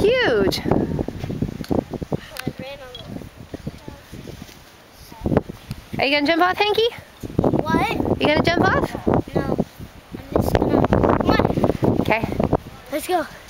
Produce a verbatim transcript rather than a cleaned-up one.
huge. Are you gonna jump off, Hanky? What? You gonna jump off? No. I'm just gonna. Come on. Okay. Let's go.